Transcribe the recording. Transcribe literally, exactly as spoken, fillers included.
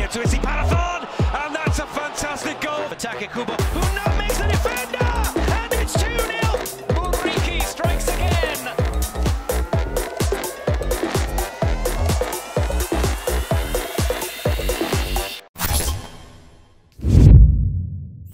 to Issy Parathon, and that's a fantastic goal. Attacker Kubo, who now makes the defender.